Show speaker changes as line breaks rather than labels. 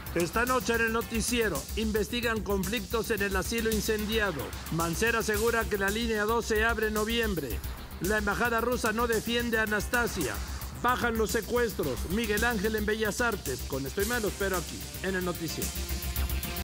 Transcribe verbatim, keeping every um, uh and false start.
Esta noche en el noticiero investigan conflictos en el asilo incendiado. Mancera asegura que la línea dos se abre en noviembre. La embajada rusa no defiende a Anastasia. Bajan los secuestros. Miguel Ángel en Bellas Artes. Con esto y menos, pero aquí, en el noticiero.